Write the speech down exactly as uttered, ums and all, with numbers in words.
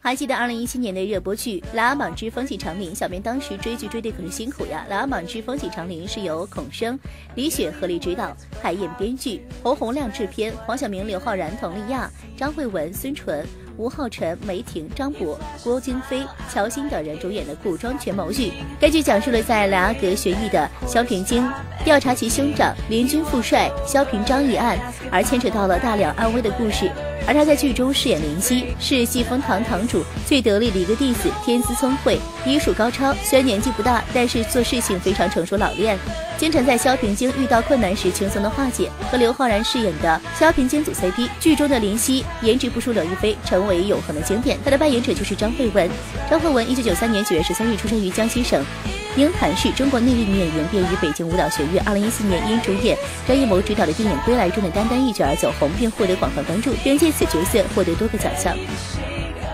还记得二零一七年的热播剧《琅琊榜之风起长林》，小编当时追剧追得可是辛苦呀。《琅琊榜之风起长林》是由孔笙、李雪合力执导，海燕编剧，侯洪亮制片，黄晓明、刘昊然、佟丽娅、张慧雯、孙淳、吴浩辰、梅婷、张博、郭京飞、乔欣等人主演的古装权谋剧。该剧讲述了在莱阿阁学艺的萧平京调查其兄长联军副帅萧平章一案，而牵扯到了大梁安危的故事。而他在剧中饰演林夕，是济丰堂堂主最得力的一个弟子，天资聪慧，医术高超。虽然年纪不大，但是做事情非常成熟老练，经常在萧平京遇到困难时轻松的化解。和刘昊然饰演的萧平京组 C P， 剧中的林夕颜值不输刘亦菲，成为永恒的经典。他的扮演者就是张慧雯。张慧雯一九九三年九月十三日出生于江西省鹰潭市，中国内地女演员，毕业于北京舞蹈学院。二零一四年因主演张艺谋执导的电影《归来》中的丹丹一举而走红，并获得广泛关注，并借此角色获得多个奖项。